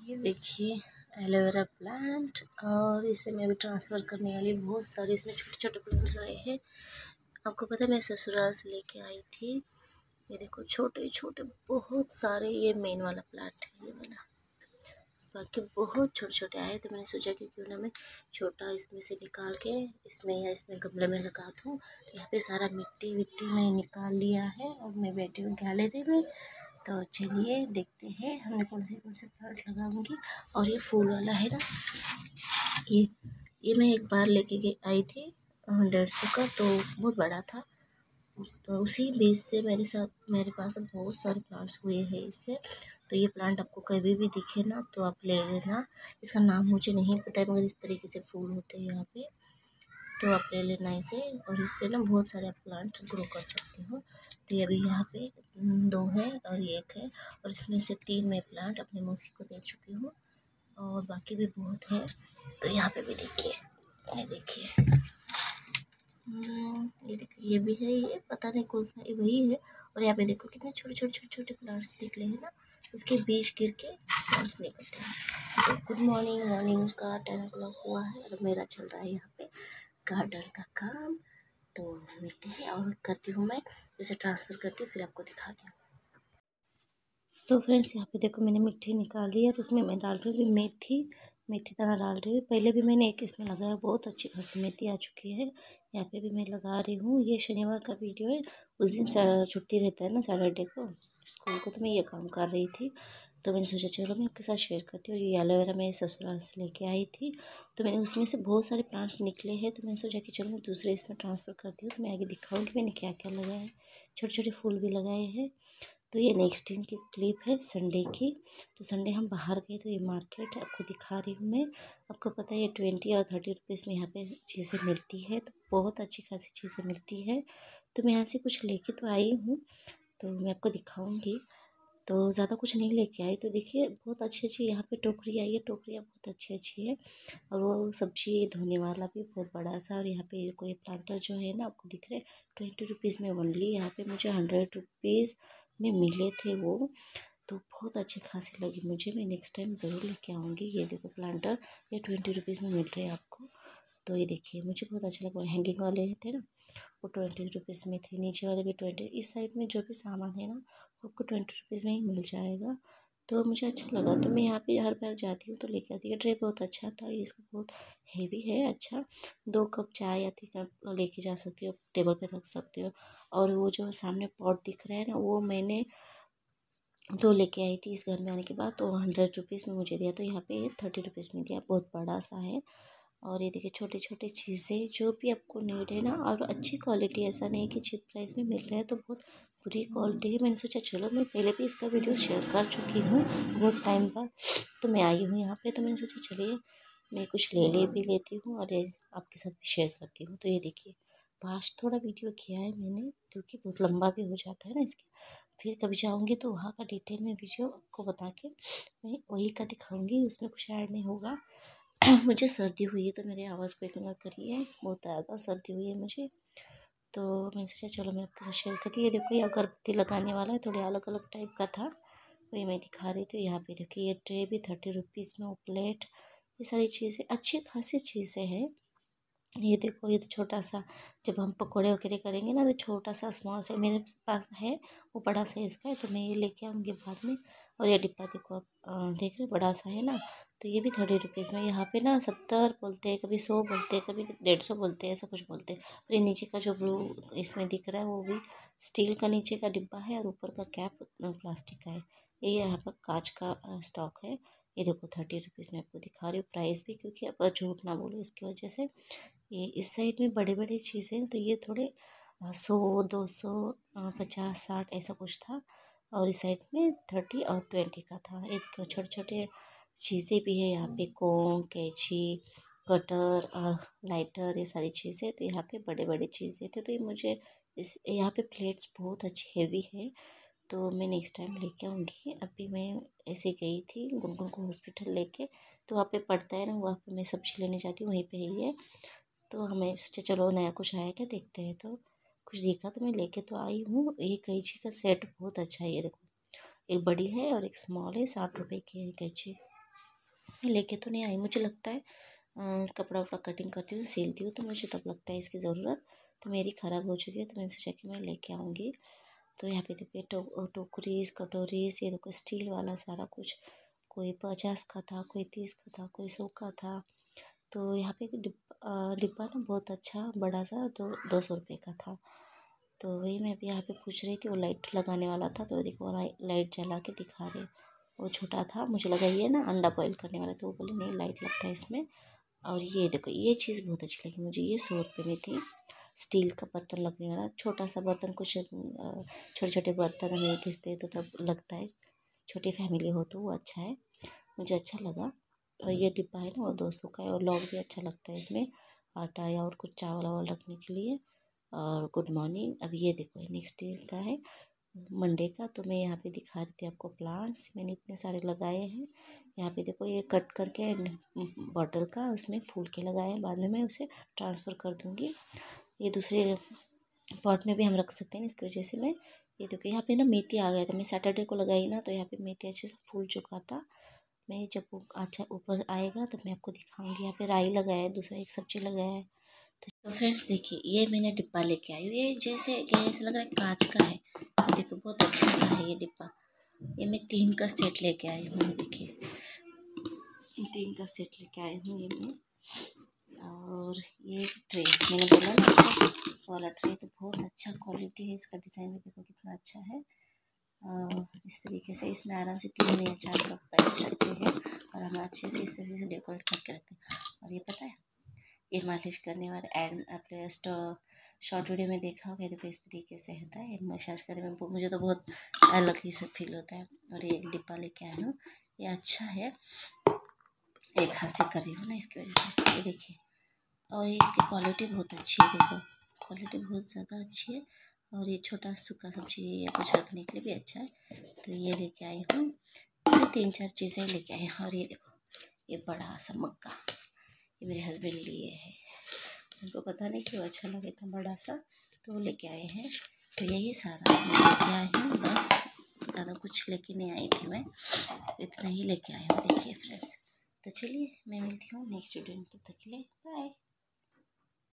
ये देखिए aloe vera plant, और इसे मैं भी ट्रांसफ़र करने वाली। बहुत सारे इसमें छोटे छोटे प्लांट्स आए हैं। आपको पता है मैं ससुराल से लेके आई थी। ये देखो छोटे छोटे बहुत सारे, ये मेन वाला प्लांट है ये वाला। बाकी बहुत छोटे छोटे आए, तो मैंने सोचा कि क्यों ना मैं छोटा इसमें से निकाल के इसमें या इसमें गमले में लगा दूँ। तो यहाँ पे सारा मिट्टी विट्टी मैं निकाल लिया है और मैं बैठी हूँ गैलरी में। तो चलिए देखते हैं हमने कौन से प्लांट लगाऊंगी। और ये फूल वाला है ना, ये मैं एक बार लेके आई थी 150 का, तो बहुत बड़ा था। तो उसी बीज से मेरे पास अब बहुत सारे प्लांट्स हुए हैं इससे। तो ये प्लांट आपको कभी भी दिखे ना तो आप ले लेना। इसका नाम मुझे नहीं पता है, मगर इस तरीके से फूल होते हैं यहाँ पे, तो आप ले लेना इसे। और इससे ना बहुत सारे आप प्लांट्स ग्रो कर सकते हो। तो ये अभी यहाँ पे 2 है और ये 1 है, और इसमें से 3 मैं प्लांट अपने मौसी को दे चुकी हूँ, और बाकी भी बहुत है। तो यहाँ पे भी देखिए, ये देखिए, ये देखिए, ये भी है, ये पता नहीं कौन सा, ये वही है। और यहाँ पे देखो कितने छोटे छोटे छोटे छोटे प्लांट्स निकले हैं ना, उसके बीज गिर के प्लांट्स निकलते हैं। तो गुड मॉर्निंग, मॉर्निंग का 10 o'clock हुआ है और मेरा चल रहा है यहाँ पे गार्डन का काम। तो मिलते हैं और करती हूँ मैं, जैसे ट्रांसफ़र करती हूँ फिर आपको दिखाती हूँ। तो फ्रेंड्स यहाँ पे देखो मैंने मिट्टी निकाल ली और उसमें मैं डाल रही हूँ मेथी दाना डाल रही हूँ। पहले भी मैंने एक इसमें लगाया, बहुत अच्छी खासी मेथी आ चुकी है। यहाँ पे भी मैं लगा रही हूँ। ये शनिवार का वीडियो है, उस दिन छुट्टी रहता है ना सैटरडे को स्कूल को, तो मैं ये काम कर रही थी। तो मैंने सोचा चलो मैं आपके साथ शेयर करती हूँ। ये एलोवेरा मैं ससुराल से लेके आई थी, तो मैंने उसमें से बहुत सारे प्लांट्स निकले हैं। तो मैंने सोचा कि चलो मैं दूसरे इसमें ट्रांसफ़र करती हूँ, तो मैं आगे दिखाऊँगी मैंने क्या क्या लगाया है। छोटे छोटे फूल भी लगाए हैं। तो ये नेक्स्ट दिन की क्लिप है संडे की। तो संडे हम बाहर गए, तो ये मार्केट आपको दिखा रही हूँ मैं। आपको पता है ये 20 और 30 रुपीज़ में यहाँ पे चीज़ें मिलती है, तो बहुत अच्छी खासी चीज़ें मिलती है। तो मैं यहाँ से कुछ लेके तो आई हूँ, तो मैं आपको दिखाऊँगी। तो ज़्यादा कुछ नहीं लेके आई। तो देखिए बहुत अच्छी अच्छी यहाँ पे टोकरी आई है, टोकरियाँ बहुत अच्छी अच्छी है। और वो सब्जी धोने वाला भी बहुत बड़ा सा। और यहाँ पे कोई प्लांटर जो है ना आपको दिख रहे 20 रुपीज़ में ओनली। यहाँ पे मुझे 100 रुपीज़ में मिले थे वो, तो बहुत अच्छी खासी लगी मुझे। मैं नेक्स्ट टाइम ज़रूर लेके आऊँगी। ये देखो प्लांटर, ये 20 रुपीज़ में मिल रहे हैं आपको। तो ये देखिए मुझे बहुत अच्छा लगा। हैंगिंग वाले थे ना, वो 20 रुपीज़ में थे, नीचे वाले भी 20। इस साइड में जो भी सामान है ना वो आपको 20 रुपीज़ में ही मिल जाएगा। तो मुझे अच्छा लगा, तो मैं यहाँ पे हर बार जाती हूँ तो लेके आती हूँ। ट्रे बहुत अच्छा था, ये इसका बहुत हेवी है। अच्छा 2 कप चाय या 3 कप लेके जा सकती हो, टेबल पे रख सकते हो। और वो जो सामने पॉट दिख रहा है ना, वो मैंने 2 लेके आई थी इस घर में आने के बाद, तो 100 रुपीज़ में मुझे दिया। तो यहाँ पे 30 रुपीज़ में दिया, बहुत बड़ा सा है। और ये देखिए छोटे छोटे चीज़ें जो भी आपको नीड है ना, और अच्छी क्वालिटी, ऐसा नहीं कि चीप प्राइस में मिल रहा है तो बहुत बुरी क्वालिटी है। मैंने सोचा चलो, मैं पहले भी इसका वीडियो शेयर कर चुकी हूँ बहुत टाइम बाद, तो मैं आई हूँ यहाँ पे। तो मैंने सोचा चलिए मैं कुछ ले भी लेती हूँ और ये आपके साथ भी शेयर करती हूँ। तो ये देखिए फास्ट थोड़ा वीडियो किया है मैंने, क्योंकि बहुत लंबा भी हो जाता है ना इसके। फिर कभी जाऊँगी तो वहाँ का डिटेल में वीडियो आपको बता के मैं वही का दिखाऊँगी, उसमें कुछ ऐड नहीं होगा। मुझे सर्दी हुई है, तो मेरी आवाज़ को इग्नोर करिए, बहुत ज़्यादा सर्दी हुई है मुझे। तो मैंने सोचा चलो मैं आपके साथ शेयर करती। ये देखो ये अगरबत्ती लगाने वाला है, थोड़े अलग अलग टाइप का था, वही मैं दिखा रही थी। यहाँ पे देखिए ये ट्रे भी 30 रुपीज़ में, वो प्लेट, ये सारी चीज़ें अच्छी खासी चीज़ें हैं। ये देखो ये तो छोटा सा, जब हम पकोड़े वगैरह करेंगे ना, तो छोटा सा स्मॉल सा मेरे पास है, वो बड़ा साइज़ का है, तो मैं ये लेके आऊँगी बाद में। और ये डिब्बा देखो आप, देख रहे बड़ा सा है ना, तो ये भी 30 रुपीज़ में। यहाँ पे ना 70 बोलते हैं, कभी 100 बोलते हैं, कभी 150 बोलते हैं, ऐसा कुछ बोलते हैं। और ये नीचे का जो ब्लू इसमें दिख रहा है, वो भी स्टील का नीचे का डिब्बा है, और ऊपर का कैप प्लास्टिक का है। ये यहाँ पर कांच का स्टॉक है। ये देखो 30 रुपीज़ में आपको दिखा रही हूँ प्राइस भी, क्योंकि अब झूठ ना बोले इसकी वजह से। ये इस साइड में बड़े बड़े चीज़ें, तो ये थोड़े 100 200 50 60 ऐसा कुछ था। और इस साइड में 30 और 20 का था। एक छोटे छोटे चीज़ें भी है यहाँ पे, कोन, कैंची, कटर और लाइटर, ये सारी चीज़ें। तो यहाँ पे बड़े बड़े चीज़ें थे। तो ये मुझे इस यहाँ पे प्लेट्स बहुत अच्छी हेवी है, तो मैं नेक्स्ट टाइम लेके आऊँगी। अभी मैं ऐसे गई थी गुनगुन को हॉस्पिटल लेके, तो वहाँ पे पड़ता है ना, वहाँ पे मैं सब्ज़ी लेने जाती हूँ, वहीं पे ही है। तो हमें सोचा चलो नया कुछ आया क्या देखते हैं, तो कुछ देखा तो मैं लेके तो आई हूँ। ये कैंची का सेट बहुत अच्छा है, ये देखो एक बड़ी है और एक स्मॉल है, 60 रुपए की है कैंची। मैं लेके तो नहीं आई, मुझे लगता है कपड़ा वपड़ा कटिंग करती हूँ, सिलती हूँ, तो मुझे तब लगता है इसकी ज़रूरत। तो मेरी ख़राब हो चुकी है, तो मैंने सोचा कि मैं लेके आऊँगी। तो यहाँ पे देखिए टोकरीज, कटोरीज, ये देखो स्टील वाला सारा कुछ, कोई 50 का था, कोई 30 का था, कोई 100 का था। तो यहाँ पे डिब्बा ना बहुत अच्छा बड़ा सा 200 रुपये का था। तो वही मैं अभी यहाँ पे पूछ रही थी, वो लाइट लगाने वाला था, तो देखो लाइट जला के दिखा रहे। वो छोटा था, मुझे लगा ये ना अंडा बॉईल करने वाला, तो वो बोले नहीं लाइट लगता है इसमें। और ये देखो ये चीज़ बहुत अच्छी लगी मुझे, ये 100 रुपये में थी। स्टील का बर्तन लगने वाला, छोटा सा बर्तन, कुछ छोटे छोटे बर्तन हमें घिसते तो तब लगता है, छोटी फैमिली हो तो वो अच्छा है, मुझे अच्छा लगा। और ये डिब्बा है ना वो 200 का है, और लॉक भी अच्छा लगता है इसमें, आटा या और कुछ चावल वावल रखने के लिए। और गुड मॉर्निंग, अब ये देखो नेक्स्ट डे का है, मंडे का। तो मैं यहाँ पे दिखा रही थी आपको प्लांट्स, मैंने इतने सारे लगाए हैं। यहाँ पे देखो ये कट करके बॉटल का उसमें फूल के लगाए हैं, बाद में मैं उसे ट्रांसफ़र कर दूँगी। ये दूसरे पॉट में भी हम रख सकते हैं, इसकी वजह से मैं ये देखो यहाँ पे ना मेथी आ गया था, मैं सैटरडे को लगाई ना, तो यहाँ पे मेथी अच्छे से फूल चुका था। मैं जब वो अच्छा ऊपर आएगा तब मैं आपको दिखाऊंगी। यहाँ पे राई लगाया है, दूसरा एक सब्जी लगाया है। तो फ्रेंड्स देखिए ये मैंने डिब्बा लेके आई हूँ, ये जैसे लग रहा है कांच का है। तो देखो बहुत अच्छा सा है ये डिब्बा, ये मैं 3 का सेट लेके आई हूँ। देखिए 3 का सेट लेके आई हूँ ये मैं। और ये ट्रे मैंने बोला ना वाला ट्रे, तो बहुत अच्छा क्वालिटी है इसका, डिज़ाइन भी देखो कितना अच्छा है। इस तरीके से इसमें आराम से 3 या 4 कप बैठ सकते हैं, और हम अच्छे से इस तरीके से डेकोरेट करके रखते हैं। और ये पता है ये मालिश करने वाला एड अपने शॉर्ट वीडियो में देखा होगा, देखो इस तरीके से होता है मसाज करने में, मुझे तो बहुत अलग ही सब फील होता है। और ये एक डिब्बा लेके आई हूँ, ये अच्छा है, एक हाथ से कर रही हूँ ना इसकी वजह से। ये देखिए, और ये इसकी क्वालिटी बहुत अच्छी है, देखो क्वालिटी बहुत ज़्यादा अच्छी है। और ये छोटा सूखा सब्जी या कुछ रखने के लिए भी अच्छा है। तो ये लेके आई हूँ, ये 3-4 चीज़ें लेके आई हूँ। और ये देखो ये बड़ा सा मग्गा, ये मेरे हस्बैंड लिए है, उनको पता नहीं क्यों अच्छा लगे इतना बड़ा सा, तो वो लेके आए हैं। तो यही सारा मैं लेके आई हूँ, बस ज़्यादा कुछ लेके नहीं आई थी मैं, इतना ही लेके आई हूँ। देखिए फ्रेंड्स, तो चलिए मैं मिलती हूँ नेक्स्ट वीडियो में, तब तक के लिए बाय।